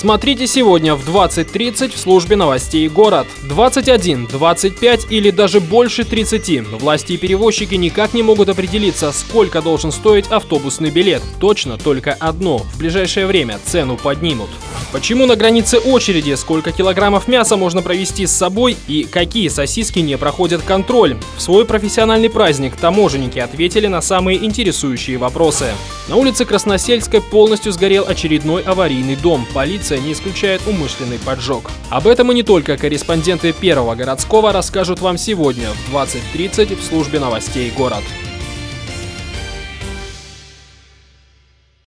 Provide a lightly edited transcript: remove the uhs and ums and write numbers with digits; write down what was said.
Смотрите сегодня в 20:30 в службе новостей «Город». 21, 25 или даже больше 30. Власти и перевозчики никак не могут определиться, сколько должен стоить автобусный билет. Точно только одно – в ближайшее время цену поднимут. Почему на границе очереди, сколько килограммов мяса можно провести с собой и какие сосиски не проходят контроль? В свой профессиональный праздник таможенники ответили на самые интересующие вопросы. На улице Красносельской полностью сгорел очередной аварийный дом. Полиция не исключает умышленный поджог. Об этом и не только корреспонденты Первого городского расскажут вам сегодня в 20:30 в службе новостей «Город».